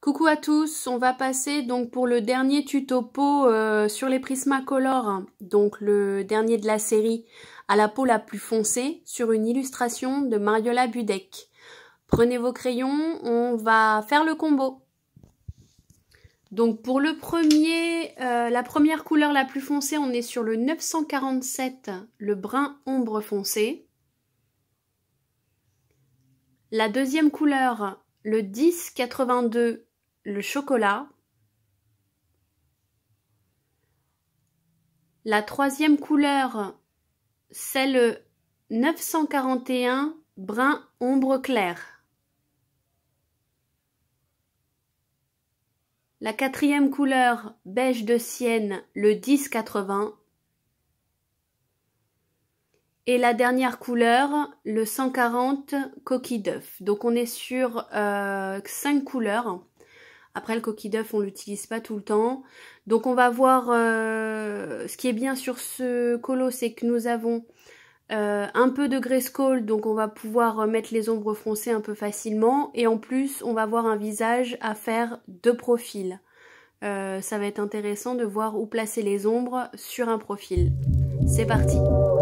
Coucou à tous, on va passer donc pour le dernier tuto peau sur les Prismacolor, donc le dernier de la série à la peau la plus foncée sur une illustration de Mariola Budek. Prenez vos crayons, on va faire le combo. Donc pour le premier, la première couleur la plus foncée, on est sur le 947, le brun ombre foncé. La deuxième couleur, le 1082, le chocolat. La troisième couleur, c'est le 941, brun ombre clair. La quatrième couleur, beige de Sienne, le 1080. Et la dernière couleur, le 140, coquille d'œuf. Donc on est sur 5 couleurs. Après le coquille d'œuf, on l'utilise pas tout le temps. Donc on va voir, ce qui est bien sur ce colo, c'est que nous avons un peu de Grayskull, donc on va pouvoir mettre les ombres foncées un peu facilement. Et en plus, on va avoir un visage à faire de profil. Ça va être intéressant de voir où placer les ombres sur un profil. C'est parti!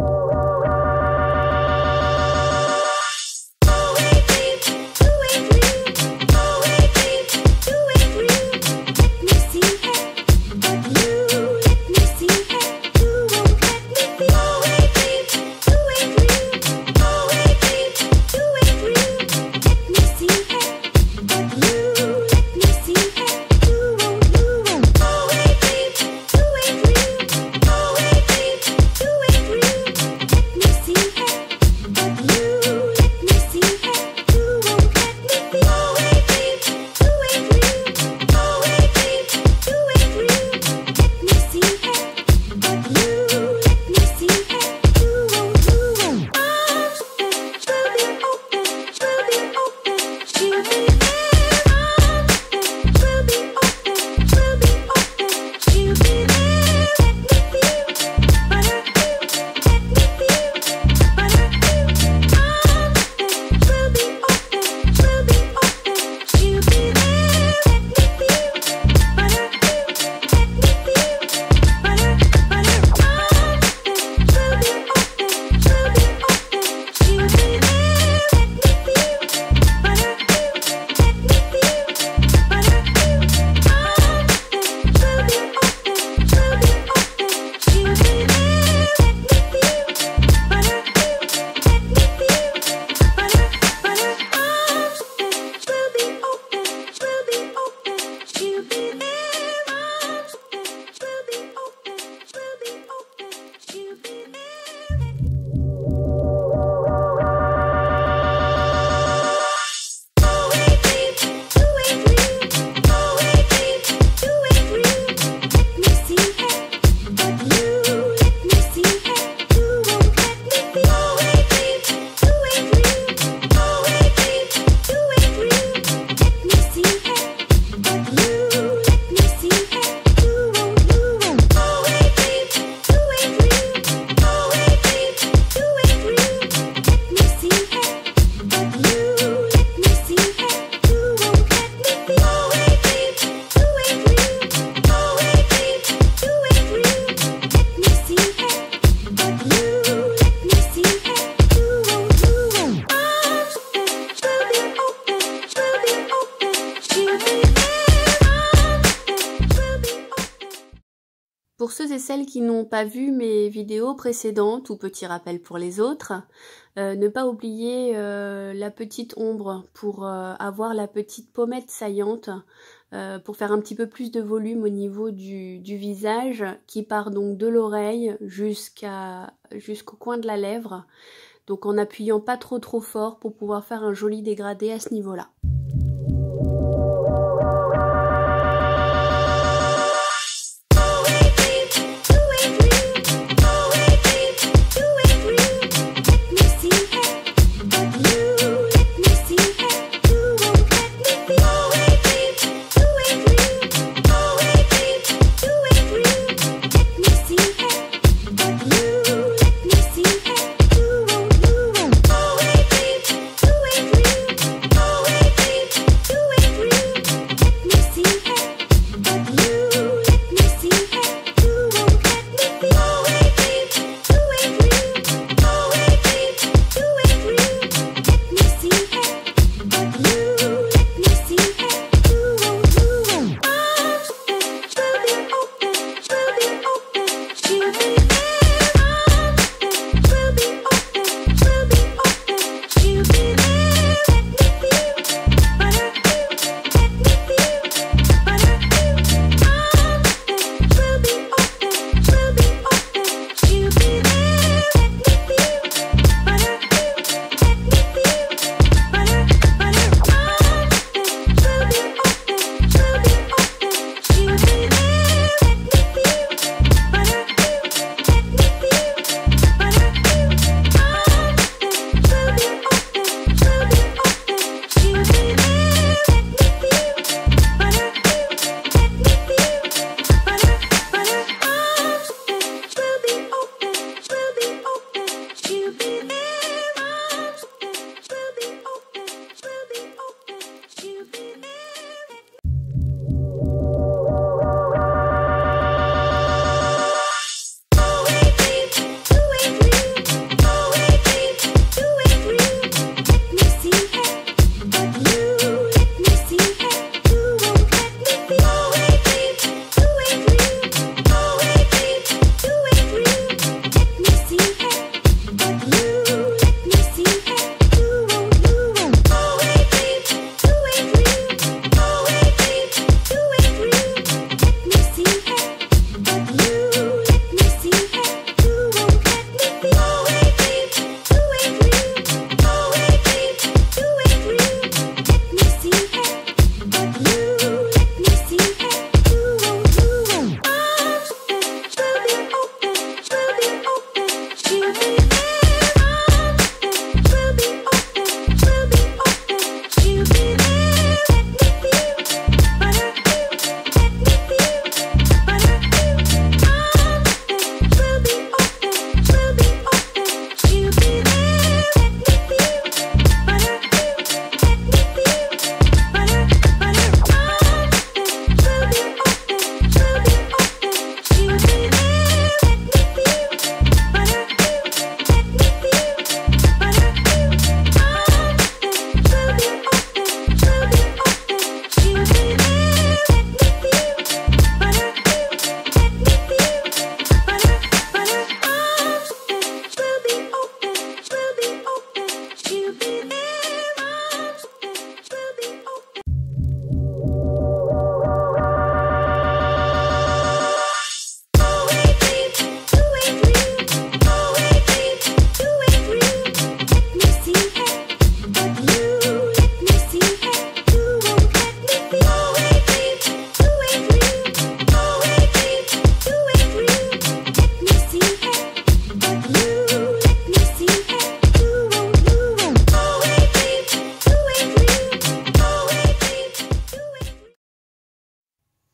Pour ceux et celles qui n'ont pas vu mes vidéos précédentes ou petit rappel pour les autres, ne pas oublier la petite ombre pour avoir la petite pommette saillante, pour faire un petit peu plus de volume au niveau du visage qui part donc de l'oreille jusqu'au coin de la lèvre. Donc en appuyant pas trop fort pour pouvoir faire un joli dégradé à ce niveau-là.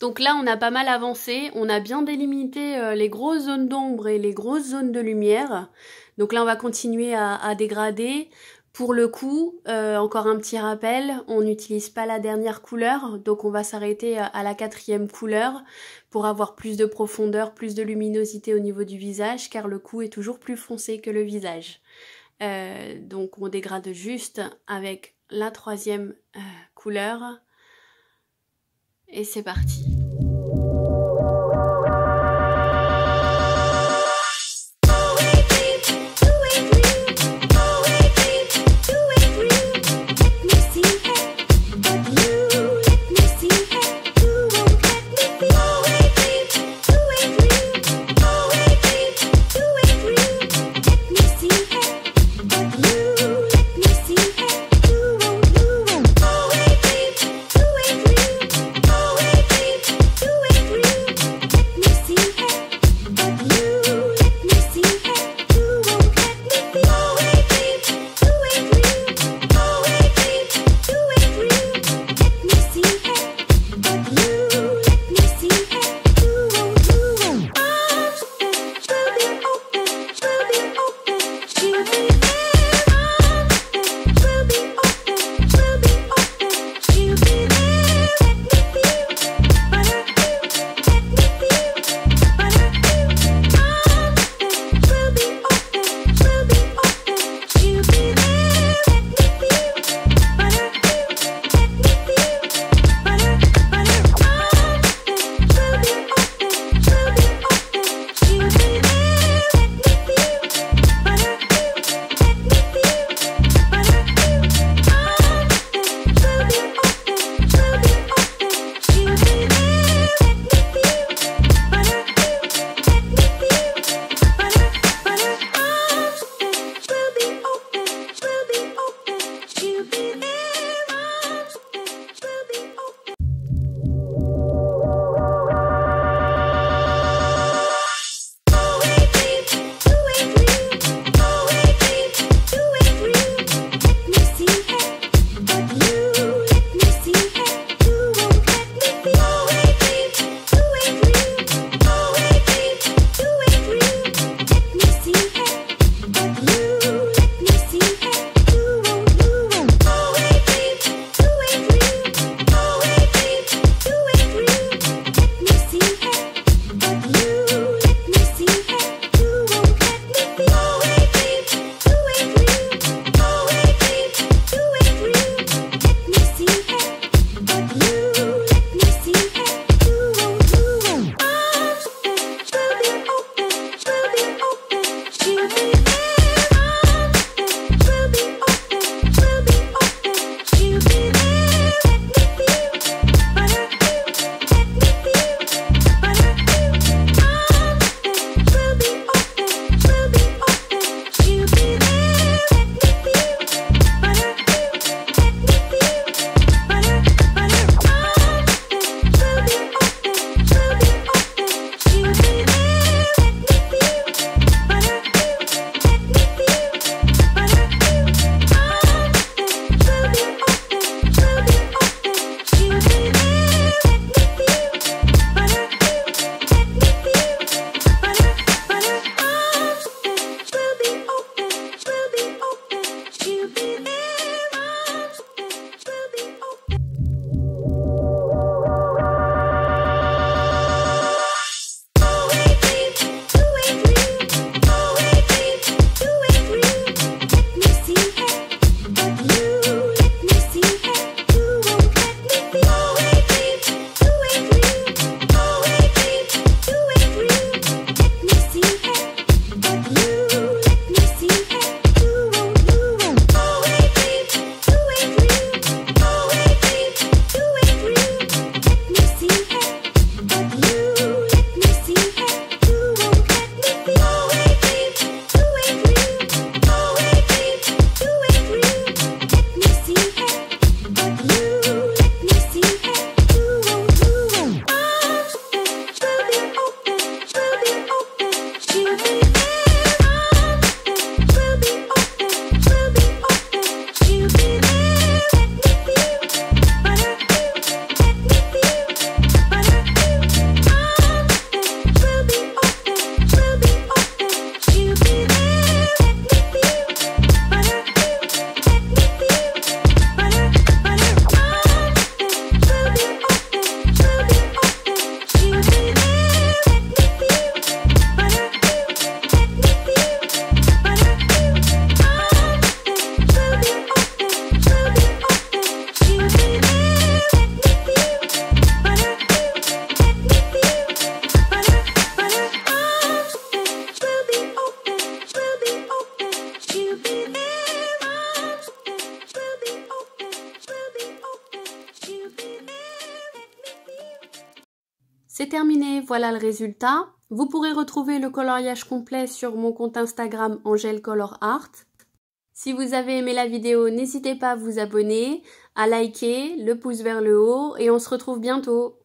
Donc là, on a pas mal avancé. On a bien délimité les grosses zones d'ombre et les grosses zones de lumière. Donc là, on va continuer à dégrader. Pour le coup, encore un petit rappel, on n'utilise pas la dernière couleur. Donc on va s'arrêter à la 4e couleur pour avoir plus de profondeur, plus de luminosité au niveau du visage, car le cou est toujours plus foncé que le visage. Donc on dégrade juste avec la 3e couleur. Et c'est parti. C'est terminé, voilà le résultat. Vous pourrez retrouver le coloriage complet sur mon compte Instagram Angèle Color Art. Si vous avez aimé la vidéo, n'hésitez pas à vous abonner, à liker, le pouce vers le haut et on se retrouve bientôt.